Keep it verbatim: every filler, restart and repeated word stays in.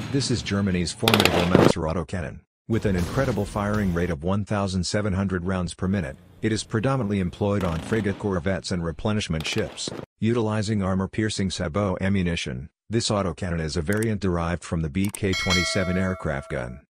This is Germany's formidable Mauser autocannon. With an incredible firing rate of one thousand seven hundred rounds per minute, it is predominantly employed on frigate corvettes and replenishment ships. Utilizing armor-piercing sabot ammunition, this autocannon is a variant derived from the B K twenty-seven aircraft gun.